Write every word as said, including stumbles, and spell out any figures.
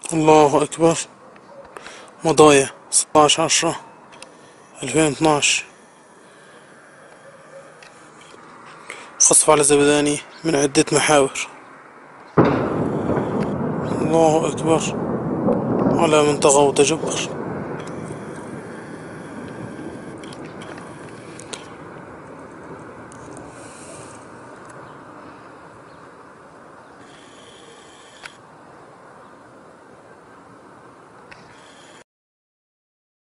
الله أكبر. مضايا ستاشر عشرة ألفين واثناعش. قصف على زبداني من عدة محاور. الله أكبر على من طغى وتجبر.